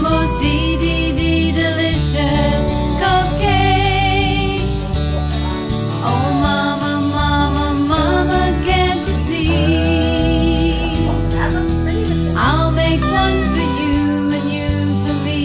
most delicious cupcake. Oh mama, mama, mama, can't you see? I'll make one for you and you for me,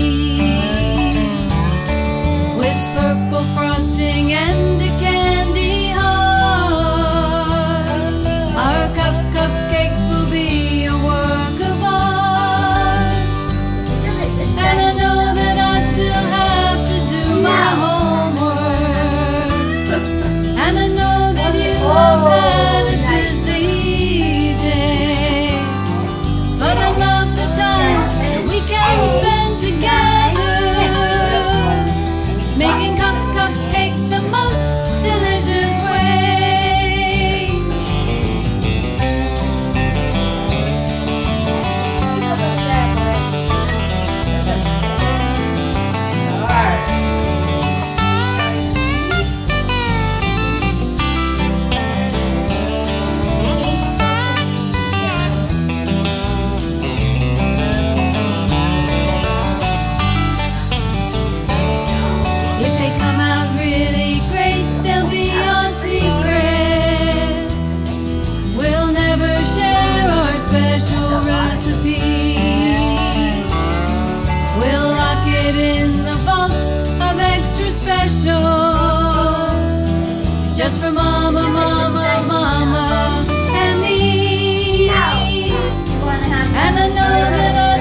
with purple frosting and a candy heart. Our cupcakes will be a work of art, and I know that I still have to do my homework, and I know that you have had a busy day, but I love the time that we can spend together, making cupcakes the most delicious way. If they come out really great, they'll be our secret. We'll never share our special recipe. We'll lock it in the vault of extra special, just for mama, mama, mama, and me. And I know that I